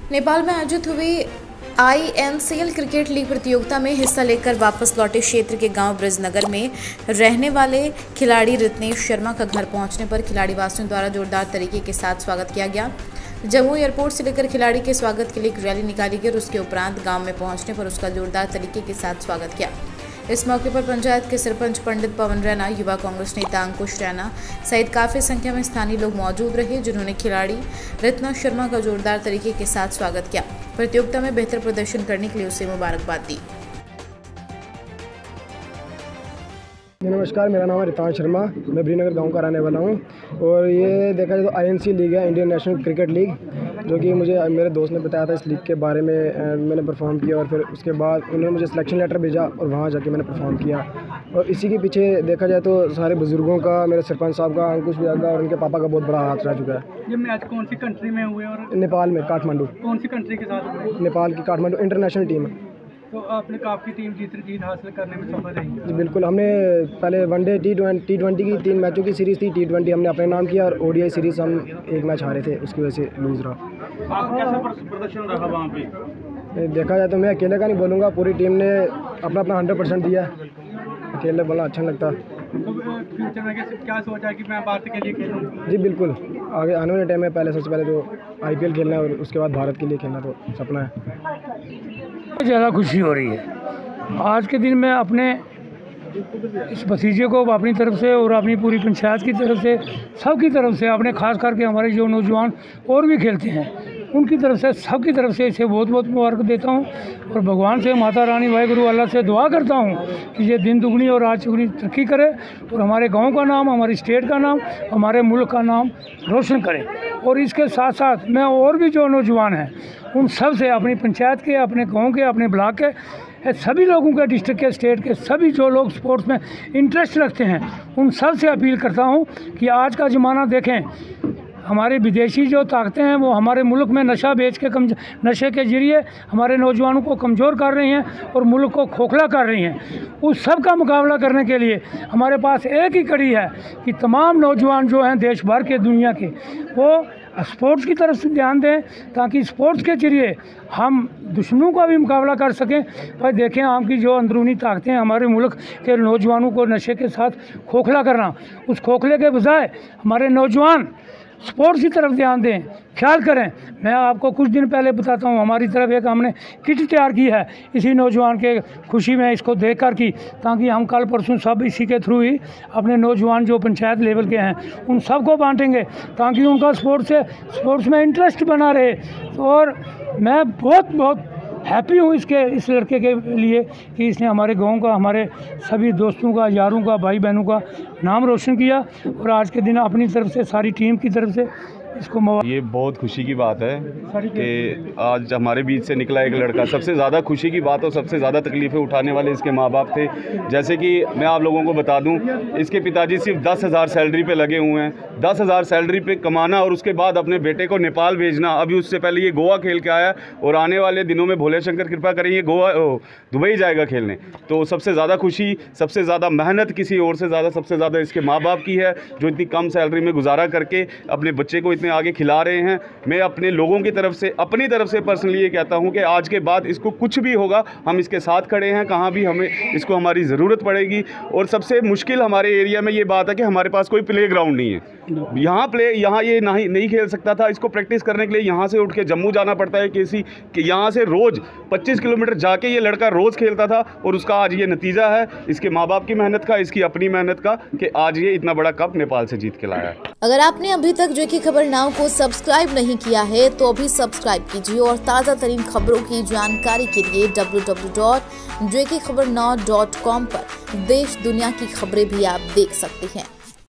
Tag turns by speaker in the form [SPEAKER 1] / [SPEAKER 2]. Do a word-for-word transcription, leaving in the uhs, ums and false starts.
[SPEAKER 1] नेपाल में आयोजित हुई I N C L cricket league प्रतियोगिता में हिस्सा लेकर वापस लौटे क्षेत्र के गांव ब्रजनगर में रहने वाले खिलाड़ी रितनेश शर्मा का घर पहुंचने पर खिलाड़ी वासियों द्वारा जोरदार तरीके के साथ स्वागत किया गया। जम्मू एयरपोर्ट से लेकर खिलाड़ी के स्वागत के लिए एक रैली निकाली गई और उसके उपरांत गांव में पहुंचने पर उसका जोरदार तरीके के साथ स्वागत किया। इस मौके पर पंचायत के सरपंच पंडित पवन रैना, युवा कांग्रेस नेता अंकुश रैना सहित काफी संख्या में स्थानीय लोग मौजूद रहे, जिन्होंने खिलाड़ी रितनेश शर्मा का जोरदार तरीके के साथ स्वागत किया। प्रतियोगिता में बेहतर प्रदर्शन करने के लिए उसे मुबारकबाद दी।
[SPEAKER 2] नमस्कार, मेरा नाम है रितनेश शर्मा, मैं ब्रीनगर गांव का रहने वाला हूं और ये देखा जाए तो आई एन सी लीग है, इंडियन नेशनल क्रिकेट लीग, जो कि मुझे मेरे दोस्त ने बताया था। इस लीग के बारे में मैंने परफॉर्म किया और फिर उसके बाद उन्होंने मुझे सिलेक्शन लेटर भेजा और वहां जाके मैंने परफॉर्म किया। और इसी के पीछे देखा जाए तो सारे बुजुर्गों का, मेरे सरपंच साहब का, अंकुश भैया का और उनके पापा का बहुत बड़ा हाथ रह चुका है।
[SPEAKER 3] ये मैच कौन सी कंट्री में हुए और
[SPEAKER 2] नेपाल में, काठमांडू।
[SPEAKER 3] कौन सी कंट्री के साथ हुए?
[SPEAKER 2] नेपाल की काठमांडू इंटरनेशनल टीम है।
[SPEAKER 3] तो आपने आपकी टीम जीत जीत हासिल करने में सफल रही?
[SPEAKER 2] जी बिल्कुल, हमने पहले one day T twenty T twenty की तीन मैचों की सीरीज़ थी। टी ट्वेंटी हमने अपने नाम किया और ओ डी आई सीरीज़ हम एक मैच हारे थे, उसकी वजह से लूज़ रहा।
[SPEAKER 3] आप कैसा प्रदर्शन रहा वहाँ पे?
[SPEAKER 2] देखा जाए तो मैं अकेले का नहीं बोलूँगा, पूरी टीम ने अपना अपना हंड्रेड परसेंट दिया। अकेले बोलना अच्छा लगता।
[SPEAKER 3] तो फ्यूचर में क्या सोचा है कि मैं भारत के लिए खेलूँ?
[SPEAKER 2] जी बिल्कुल, आगे आने वाले टाइम में पहले सबसे पहले तो आई पी एल खेलना है और उसके बाद भारत के लिए खेलना तो सपना है।
[SPEAKER 4] ज़्यादा खुशी हो रही है आज के दिन में अपने इस भतीजे को अपनी तरफ से और अपनी पूरी पंचायत की तरफ से, सबकी तरफ से, अपने खास करके हमारे जो नौजवान और भी खेलते हैं उनकी तरफ से, सबकी तरफ से इसे बहुत बहुत मुबारक देता हूं और भगवान से, माता रानी, वाहिगुरु अल्लाह से दुआ करता हूं कि ये दिन दुगनी और रात चुगनी तरक्की करे और हमारे गांव का नाम, हमारी स्टेट का नाम, हमारे मुल्क का नाम रोशन करे। और इसके साथ साथ मैं और भी जो नौजवान हैं उन सब से, अपनी पंचायत के, अपने गाँव के, अपने ब्लॉक के सभी लोगों के, डिस्ट्रिक्ट के, स्टेट के सभी जो लोग स्पोर्ट्स में इंटरेस्ट रखते हैं उन सब से अपील करता हूं कि आज का ज़माना देखें, हमारे विदेशी जो ताकतें हैं वो हमारे मुल्क में नशा बेच के कम नशे के ज़रिए हमारे नौजवानों को कमज़ोर कर रही हैं और मुल्क को खोखला कर रही हैं। उस सब का मुकाबला करने के लिए हमारे पास एक ही कड़ी है कि तमाम नौजवान जो हैं देश भर के, दुनिया के, वो स्पोर्ट्स की तरफ से ध्यान दें ताकि स्पोर्ट्स के ज़रिए हम दुश्मनों का भी मुकाबला कर सकें। भाई देखें, आपकी जो अंदरूनी ताकतें हैं हमारे मुल्क के नौजवानों को नशे के साथ खोखला करना, उस खोखले के बजाय हमारे नौजवान स्पोर्ट्स की तरफ ध्यान दें, ख्याल करें। मैं आपको कुछ दिन पहले बताता हूं, हमारी तरफ एक हमने किट तैयार की है इसी नौजवान के खुशी में इसको देख कर की, ताकि हम कल परसों सब इसी के थ्रू ही अपने नौजवान जो पंचायत लेवल के हैं उन सबको बांटेंगे ताकि उनका स्पोर्ट्स से स्पोर्ट्स में इंटरेस्ट बना रहे। और मैं बहुत बहुत हैप्पी हूँ इसके इस लड़के के लिए कि इसने हमारे गांव का, हमारे सभी दोस्तों का, यारों का, भाई बहनों का नाम रोशन किया और आज के दिन अपनी तरफ से, सारी टीम की तरफ से इसको मौका।
[SPEAKER 5] ये बहुत खुशी की बात है कि आज हमारे बीच से निकला एक लड़का। सबसे ज़्यादा खुशी की बात और सबसे ज़्यादा तकलीफ़ें उठाने वाले इसके माँ बाप थे। जैसे कि मैं आप लोगों को बता दूं, इसके पिताजी सिर्फ दस हज़ार सैलरी पे लगे हुए हैं। दस हज़ार सैलरी पे कमाना और उसके बाद अपने बेटे को नेपाल भेजना। अभी उससे पहले ये गोवा खेल के आया और आने वाले दिनों में भोले शंकर कृपा करें ये गोवा दुबई जाएगा खेलने। तो सबसे ज़्यादा खुशी, सबसे ज़्यादा मेहनत किसी और से ज़्यादा सबसे ज़्यादा इसके माँ बाप की है, जो इतनी कम सैलरी में गुजारा करके अपने बच्चे को इतने आगे खिला रहे हैं। मैं अपने लोगों की तरफ से, अपनी तरफ से पर्सनली ये कहता हूं कि आज के बाद इसको कुछ भी होगा हम इसके साथ खड़े हैं, कहां भी हमें इसको हमारी ज़रूरत पड़ेगी। और सबसे मुश्किल हमारे एरिया में ये बात है कि हमारे पास कोई प्ले ग्राउंड नहीं है। यहाँ प्ले यहाँ ये नहीं नहीं खेल सकता था। इसको प्रैक्टिस करने के लिए यहाँ से उठ के जम्मू जाना पड़ता है किसी कि यहाँ से रोज़ पच्चीस किलोमीटर जाके ये लड़का रोज़ खेलता था और उसका आज ये नतीजा है इसके माँ बाप की मेहनत का, इसकी अपनी मेहनत का, कि आज ये इतना बड़ा कप नेपाल से जीत के लाया है।
[SPEAKER 1] अगर आपने अभी तक जेके खबर नाउ को सब्सक्राइब नहीं किया है तो अभी सब्सक्राइब कीजिए और ताज़ा तरीन खबरों की जानकारी के लिए W W W dot J K Khabar now dot com पर देश दुनिया की खबरें भी आप देख सकते हैं।